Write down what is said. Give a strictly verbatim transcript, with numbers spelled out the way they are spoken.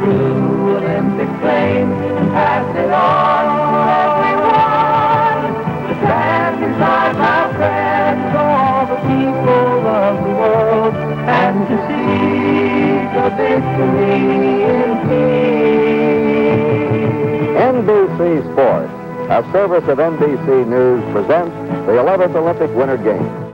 blue Olympic flame and pass it on to everyone. To stand beside my friends, all the people of the world, and to see the victory in peace. N B C Sports, a service of N B C News, presents the eleventh Olympic Winter Games.